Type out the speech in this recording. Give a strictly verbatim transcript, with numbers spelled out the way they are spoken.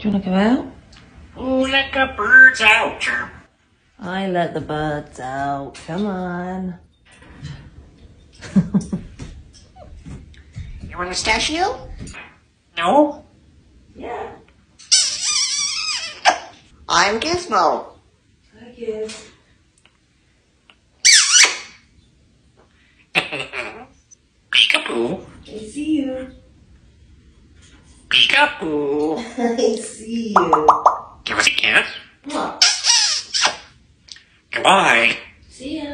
Do you want to go out? Oh, let the birds out, chirp. I let the birds out. Come on. You want a pistachio? No? Yeah. I'm Gizmo. Hi, Giz. Peekaboo. I see you. Peekaboo. I see you. Give us a kiss. What? Goodbye. See ya.